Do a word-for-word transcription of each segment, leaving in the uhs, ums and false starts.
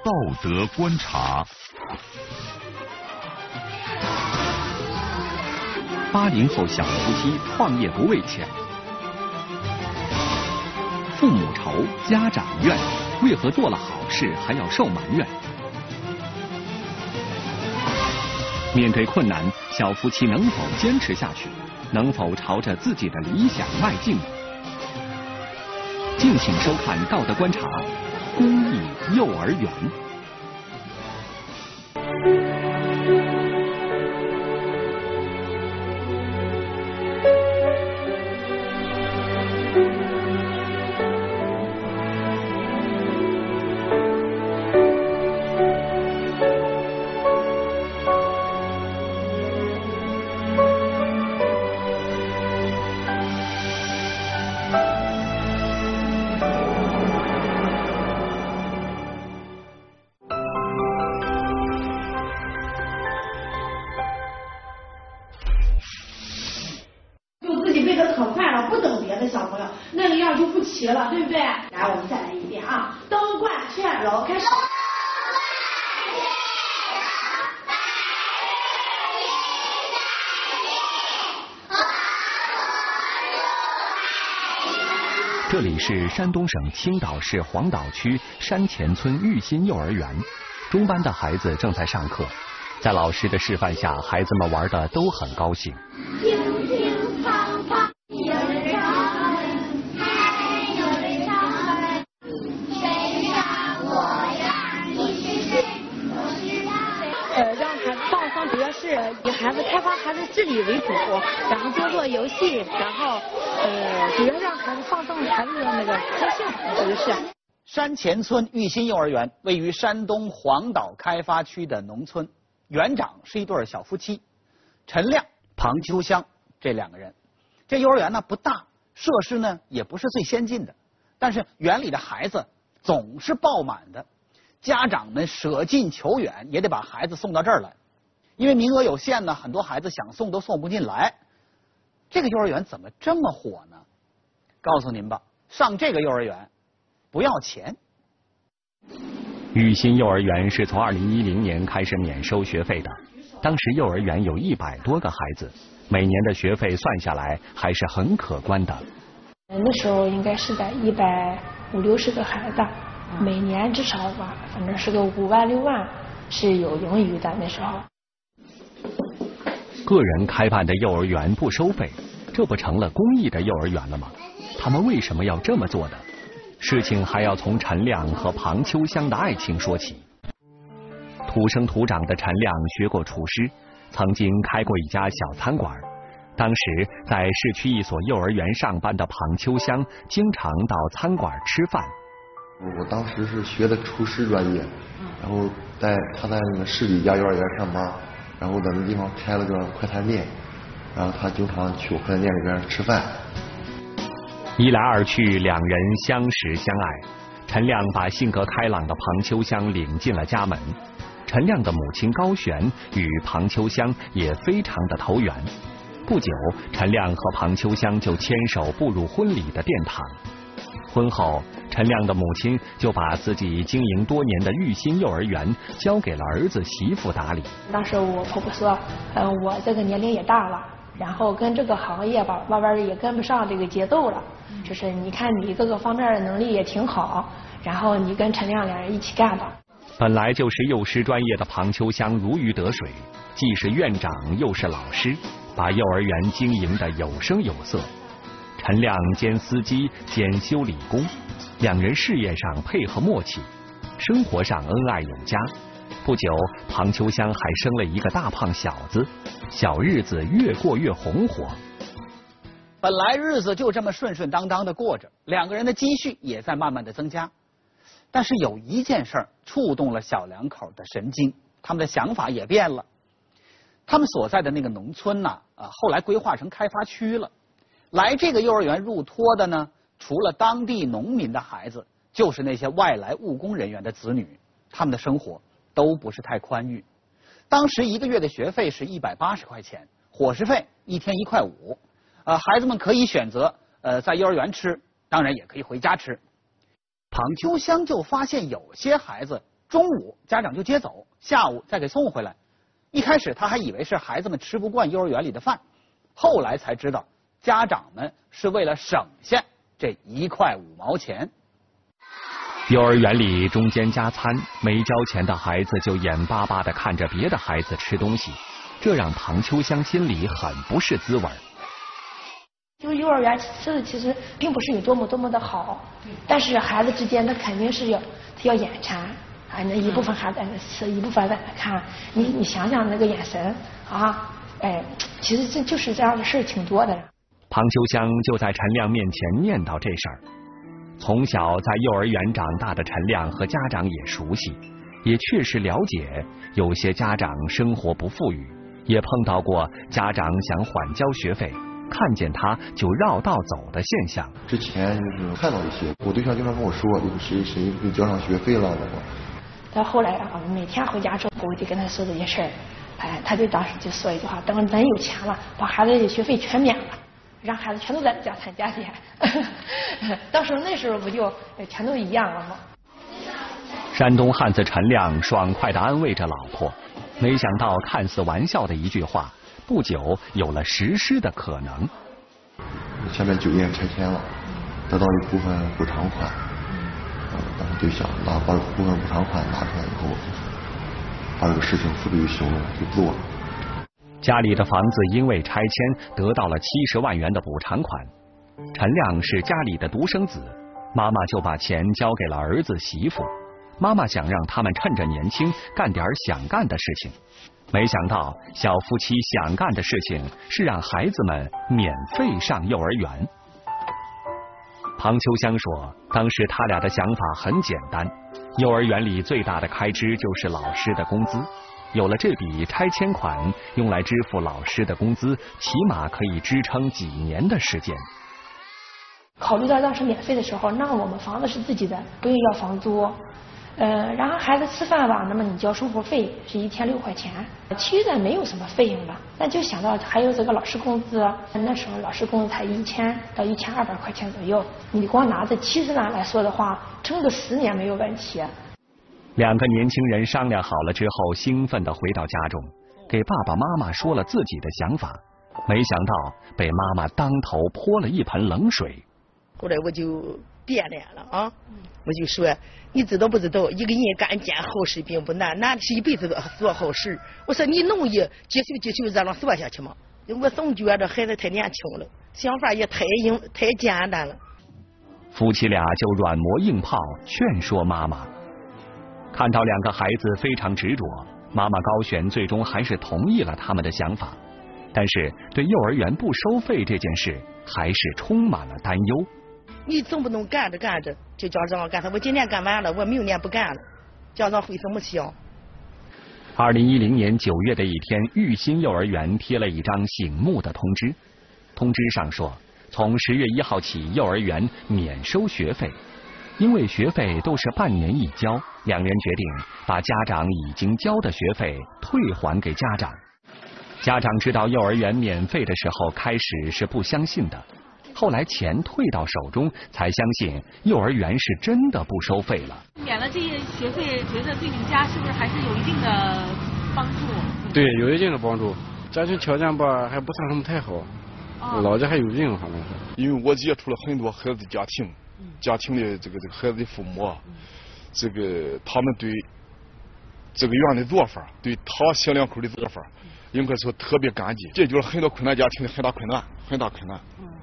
道德观察。八零后小夫妻创业不为钱，父母愁，家长怨，为何做了好事还要受埋怨？面对困难，小夫妻能否坚持下去？能否朝着自己的理想迈进？敬请收看《道德观察》公益幼儿园。 了，对不对？来，我们再来一遍啊！兜贯劝柔，开始。 这里是山东省青岛市黄岛区山前村育新幼儿园，中班的孩子正在上课，在老师的示范下，孩子们玩的都很高兴。 乒乒乓乓，有人唱。 呃，让孩子放松，主要是以孩子开发孩子智力为主，然后多做游戏，然后呃，主要让孩子放松孩子的那个高兴，这个是。 山前村育新幼儿园位于山东黄岛开发区的农村，园长是一对小夫妻，陈亮、庞秋香这两个人。这幼儿园呢不大，设施呢也不是最先进的，但是园里的孩子总是爆满的。家长们舍近求远，也得把孩子送到这儿来，因为名额有限呢，很多孩子想送都送不进来。这个幼儿园怎么这么火呢？告诉您吧，上这个幼儿园不要钱。 育新幼儿园是从二零一零年开始免收学费的，当时幼儿园有一百多个孩子，每年的学费算下来还是很可观的。 那时候应该是在一百五六十个孩子。每年至少吧，反正是个五万六万是有盈余的那时候。 个人开办的幼儿园不收费，这不成了公益的幼儿园了吗？他们为什么要这么做的？事情还要从陈亮和庞秋香的爱情说起。土生土长的陈亮学过厨师，曾经开过一家小餐馆。当时在市区一所幼儿园上班的庞秋香，经常到餐馆吃饭。 我当时是学的厨师专业，然后在他在那个市里一家幼儿园上班，然后在那地方开了个快餐店，然后他经常去我快餐店里边吃饭。 一来二去，两人相识相爱。陈亮把性格开朗的庞秋香领进了家门。陈亮的母亲高璇与庞秋香也非常的投缘。不久，陈亮和庞秋香就牵手步入婚礼的殿堂。婚后，陈亮的母亲就把自己经营多年的育新幼儿园交给了儿子媳妇打理。 当时我婆婆说，呃，我这个年龄也大了，然后跟这个行业吧，慢慢也跟不上这个节奏了。就是你看你各个方面的能力也挺好，然后你跟陈亮两人一起干吧。 本来就是幼师专业的庞秋香如鱼得水，既是院长又是老师，把幼儿园经营得有声有色。陈亮兼司机兼修理工，两人事业上配合默契，生活上恩爱有加。不久，庞秋香还生了一个大胖小子，小日子越过越红火。 本来日子就这么顺顺当当的过着，两个人的积蓄也在慢慢的增加。但是有一件事儿触动了小两口的神经，他们的想法也变了。他们所在的那个农村呢，啊，后来规划成开发区了。来这个幼儿园入托的呢，除了当地农民的孩子，就是那些外来务工人员的子女，他们的生活都不是太宽裕。当时一个月的学费是一百八十块钱，伙食费一天一块五。呃，孩子们可以选择呃在幼儿园吃，当然也可以回家吃。庞秋香就发现有些孩子中午家长就接走，下午再给送回来。一开始他还以为是孩子们吃不惯幼儿园里的饭，后来才知道家长们是为了省下这一块五毛钱。 幼儿园里中间加餐，没交钱的孩子就眼巴巴地看着别的孩子吃东西，这让庞秋香心里很不是滋味。 就是幼儿园吃的其实并不是有多么多么的好，但是孩子之间他肯定是要要眼馋啊，那一部分孩子在那吃，一部分在那看，你你想想那个眼神啊，哎，其实这就是这样的事儿挺多的。 庞秋香就在陈亮面前念叨这事儿。从小在幼儿园长大的陈亮和家长也熟悉，也确实了解有些家长生活不富裕，也碰到过家长想缓交学费，看见他就绕道走的现象。 之前就是看到一些，我对象经常跟我说，就是谁谁又交上学费了的话。 到后来啊，每天回家之后，我就跟他说这些事儿，哎，他就当时就说一句话：等咱有钱了，把孩子的学费全免了，让孩子全都在家参加去。到时候那时候不就全都一样了吗？ 山东汉子陈亮爽快地安慰着老婆，没想到看似玩笑的一句话，不久有了实施的可能。 前面酒店拆迁了，得到一部分补偿款，呃，当时就想拿把部分补偿款拿出来以后，把这个事情付诸于行动，就做了。 家里的房子因为拆迁得到了七十万元的补偿款，陈亮是家里的独生子，妈妈就把钱交给了儿子媳妇。妈妈想让他们趁着年轻干点想干的事情，没想到小夫妻想干的事情是让孩子们免费上幼儿园。庞秋香说，当时他俩的想法很简单，幼儿园里最大的开支就是老师的工资，有了这笔拆迁款用来支付老师的工资，起码可以支撑几年的时间。 考虑到当时免费的时候，那我们房子是自己的，不用要房租。呃，然后孩子吃饭吧，那么你交生活费是一天六块钱，其余的没有什么费用了。那就想到还有这个老师工资，那时候老师工资才一千到一千二百块钱左右，你光拿这七十万来说的话，撑个十年没有问题。 两个年轻人商量好了之后，兴奋地回到家中，给爸爸妈妈说了自己的想法，没想到被妈妈当头泼了一盆冷水。 后来我就变脸了啊！我就说，你知道不知道，一个人干一件好事并不难，难的是一辈子做好事。我说你容易继续继续这样做下去吗？我总觉得孩子太年轻了，想法也太硬太简单了。 夫妻俩就软磨硬泡劝说妈妈。看到两个孩子非常执着，妈妈高璇最终还是同意了他们的想法，但是对幼儿园不收费这件事还是充满了担忧。 你总不能干着干着就叫让干他，我今年干完了，我明年不干了，家长会怎么想？ 二零一零年九月的一天，育新幼儿园贴了一张醒目的通知，通知上说，从十月一号起，幼儿园免收学费。因为学费都是半年一交，两人决定把家长已经交的学费退还给家长。家长知道幼儿园免费的时候，开始是不相信的，后来钱退到手中，才相信幼儿园是真的不收费了。 免了这些学费，觉得对你们家是不是还是有一定的帮助？ 对，有一定的帮助。家庭条件吧还不算什么太好，哦、老家还有人，反正是。 因为我接触了很多孩子家庭，家庭的这个这个孩子的父母啊，这个他们对这个园的做法，对他小两口的做法，应该说特别感激，解决了很多困难家庭的很大困难，很大困难。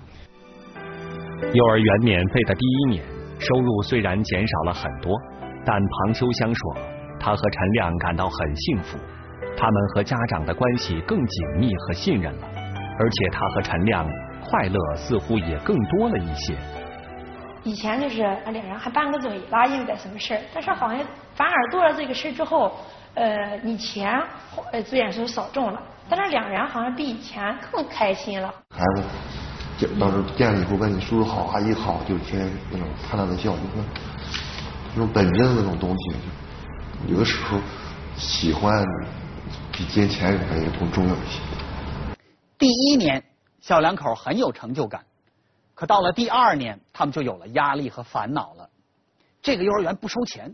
幼儿园免费的第一年，收入虽然减少了很多，但庞秋香说，她和陈亮感到很幸福，他们和家长的关系更紧密和信任了，而且他和陈亮快乐似乎也更多了一些。 以前就是两人还拌个嘴啦，因为点什么事儿，但是好像反而做了这个事之后，呃，以前呃虽然说少种了，但是两人好像比以前更开心了。 孩子到时候见了以后问你叔叔好，阿姨好，就天天那种灿烂的笑，就是那种本真的那种东西，有的时候喜欢比金钱也更重要一些。 第一年，小两口很有成就感。可到了第二年，他们就有了压力和烦恼了。这个幼儿园不收钱，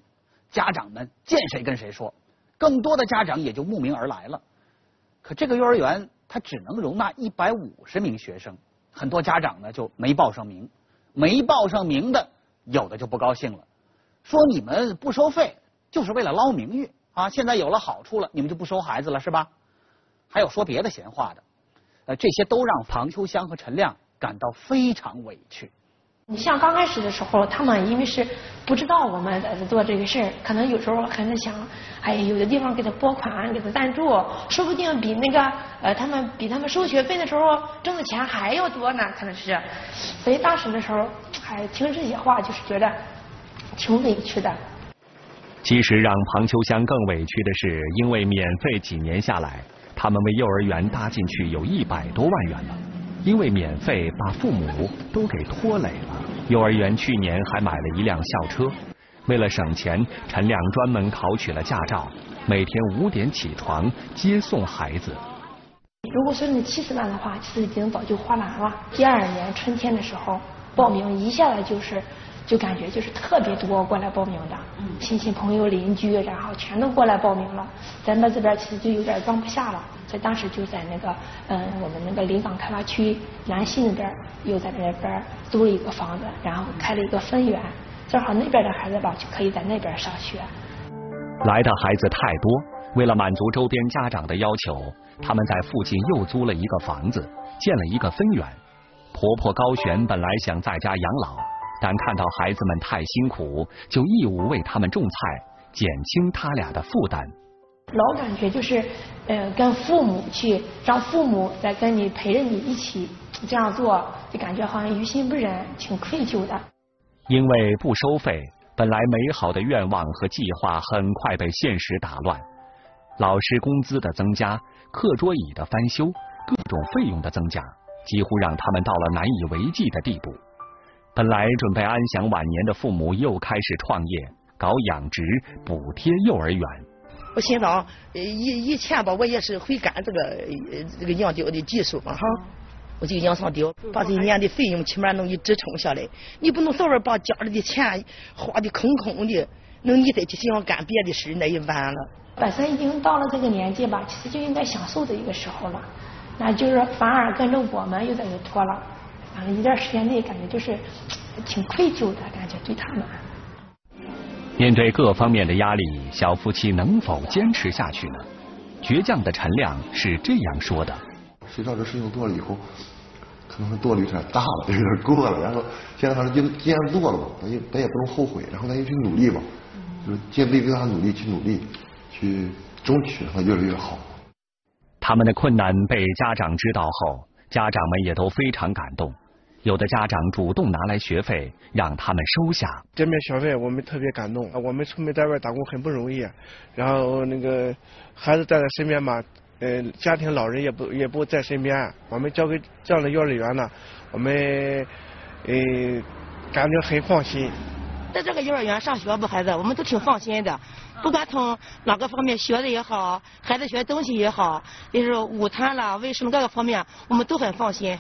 家长们见谁跟谁说，更多的家长也就慕名而来了。可这个幼儿园它只能容纳一百五十名学生，很多家长呢就没报上名，没报上名的有的就不高兴了，说你们不收费就是为了捞名誉啊！现在有了好处了，你们就不收孩子了是吧？还有说别的闲话的，呃，这些都让庞秋香和陈亮感到非常委屈。 你像刚开始的时候，他们因为是不知道我们在做这个事儿，可能有时候还在想，哎，有的地方给他拨款，给他赞助，说不定比那个呃他们比他们收学费的时候挣的钱还要多呢，可能是。所以当时的时候，还听这些话，就是觉得挺委屈的。 其实让庞秋香更委屈的是，因为免费几年下来，他们为幼儿园搭进去有一百多万元了。因为免费把父母都给拖累了，幼儿园去年还买了一辆校车。为了省钱，陈亮专门考取了驾照，每天五点起床接送孩子。 如果说那七十万的话，其实已经早就花完了。第二年春天的时候报名，一下来就是就感觉就是特别多过来报名的，亲戚朋友邻居，然后全都过来报名了。咱们这边其实就有点装不下了，所以当时就在那个嗯我们那个临港开发区南溪那边又在那边租了一个房子，然后开了一个分园，正好那边的孩子吧就可以在那边上学。 来的孩子太多，为了满足周边家长的要求，他们在附近又租了一个房子，建了一个分园。婆婆高璇本来想在家养老，但看到孩子们太辛苦，就义务为他们种菜，减轻他俩的负担。 老感觉就是呃跟父母去，让父母在跟你陪着你一起这样做，就感觉好像于心不忍，挺愧疚的。 因为不收费，本来美好的愿望和计划很快被现实打乱。老师工资的增加，课桌椅的翻修，各种费用的增加，几乎让他们到了难以为继的地步。本来准备安享晚年的父母又开始创业，搞养殖，补贴幼儿园。 我心想，以以前吧，我也是会干这个这个养貂的技术嘛哈，我就养上貂，把这一年的费用起码能给支撑下来。你不能早晚把家里的钱花的空空的，能你再去想干别的事，那也晚了。 本身已经到了这个年纪吧，其实就应该享受的一个时候了，那就是反而跟着我们又在这拖了。反正一段时间内感觉就是挺愧疚的感觉对他们。 面对各方面的压力，小夫妻能否坚持下去呢？倔强的陈亮是这样说的： 谁知道这事情做了以后，可能做的有点大了，有点过了。然后现在他说，就既然做了嘛，咱也咱也不能后悔，然后咱就去努力吧，就是尽力为他努力去努力，去争取让他越来越好。 他们的困难被家长知道后，家长们也都非常感动。有的家长主动拿来学费，让他们收下。 这面学费我们特别感动，我们出门在外打工很不容易，然后那个孩子在在身边嘛，呃，家庭老人也不也不在身边，我们交给这样的幼儿园呢，我们呃感觉很放心。 在这个幼儿园上学吧，孩子我们都挺放心的，不管从哪个方面学的也好，孩子学东西也好，就是午餐啦、卫生各个方面，我们都很放心。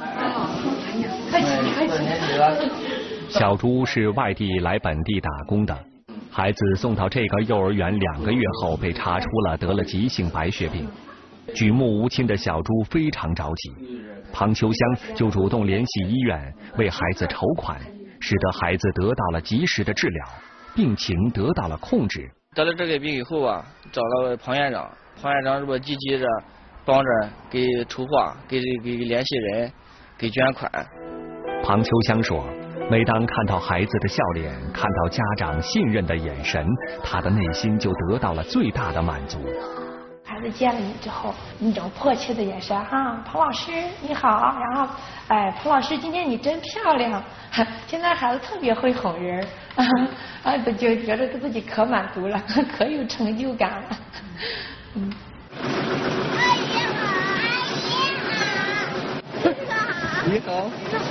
小朱是外地来本地打工的，孩子送到这个幼儿园两个月后被查出了得了急性白血病。举目无亲的小朱非常着急，庞秋香就主动联系医院为孩子筹款，使得孩子得到了及时的治疗，病情得到了控制。 得了这个病以后啊，找了庞院长，庞院长是不积极着帮着给筹划，给给联系人，给捐款。 庞秋香说，每当看到孩子的笑脸，看到家长信任的眼神，他的内心就得到了最大的满足。 孩子见了你之后，那种迫切的眼神啊，庞老师你好，然后哎，庞老师今天你真漂亮。现在孩子特别会哄人，啊，就觉得自己可满足了，可有成就感了。嗯。 你好。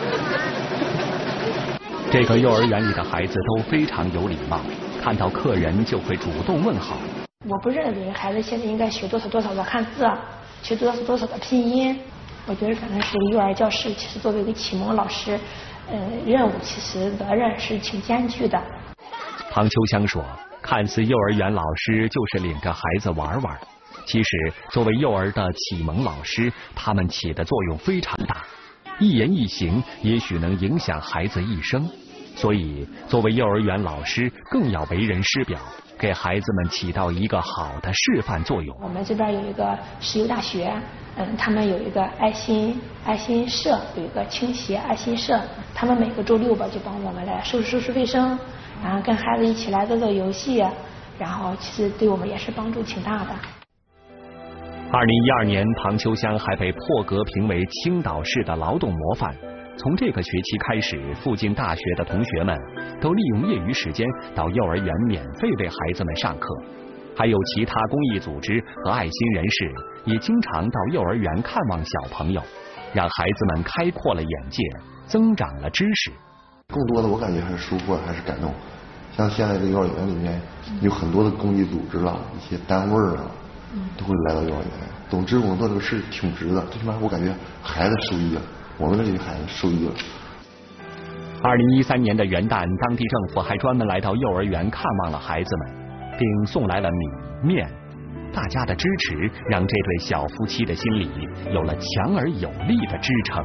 这个幼儿园里的孩子都非常有礼貌，看到客人就会主动问好。 我不认为孩子现在应该学多少多少的汉字，学多少多少的拼音。我觉得可能是幼儿教师，其实作为一个启蒙老师，呃，任务其实责任是挺艰巨的。 庞秋香说， 看似幼儿园老师就是领着孩子玩玩，其实作为幼儿的启蒙老师，他们起的作用非常大，一言一行也许能影响孩子一生。所以作为幼儿园老师更要为人师表，给孩子们起到一个好的示范作用。 我们这边有一个石油大学，嗯，他们有一个爱心爱心社，有一个倾斜爱心社，他们每个周六吧就帮我们来收拾收拾卫生，然后跟孩子一起来做做游戏，然后其实对我们也是帮助挺大的。 二零一二年，庞秋香还被破格评为青岛市的劳动模范。从这个学期开始，附近大学的同学们都利用业余时间到幼儿园免费为孩子们上课，还有其他公益组织和爱心人士也经常到幼儿园看望小朋友，让孩子们开阔了眼界，增长了知识。 更多的我感觉还是收获，还是感动。像现在这幼儿园里面有很多的公益组织啦，一些单位啊，都会来到幼儿园。总之，我们做这个事挺值的，最起码我感觉孩子受益了。我们这些孩子受益了。 二零一三年的元旦，当地政府还专门来到幼儿园看望了孩子们，并送来了米面。大家的支持让这对小夫妻的心里有了强而有力的支撑。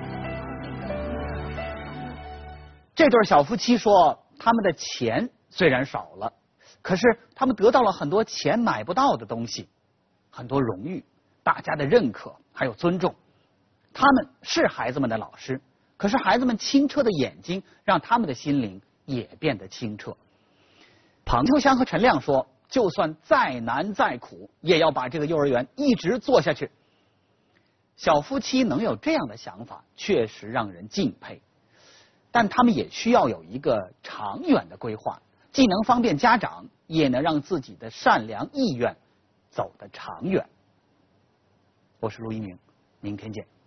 这对小夫妻说，他们的钱虽然少了，可是他们得到了很多钱买不到的东西，很多荣誉、大家的认可，还有尊重。他们是孩子们的老师，可是孩子们清澈的眼睛让他们的心灵也变得清澈。庞秋香和陈亮说，就算再难再苦，也要把这个幼儿园一直做下去。小夫妻能有这样的想法，确实让人敬佩，但他们也需要有一个长远的规划，既能方便家长，也能让自己的善良意愿走得长远。我是陆一鸣，明天见。